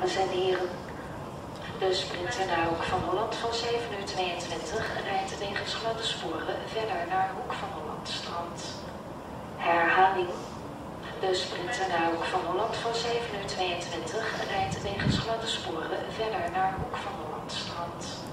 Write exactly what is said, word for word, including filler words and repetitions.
Dames en heren, de sprinter naar Hoek van Holland van zeven uur tweeëntwintig rijdt wegens gladde sporen verder naar Hoek van Holland Strand. Herhaling. De sprinter naar Hoek van Holland van zeven uur tweeëntwintig rijdt wegens gladde sporen verder naar Hoek van Holland Strand.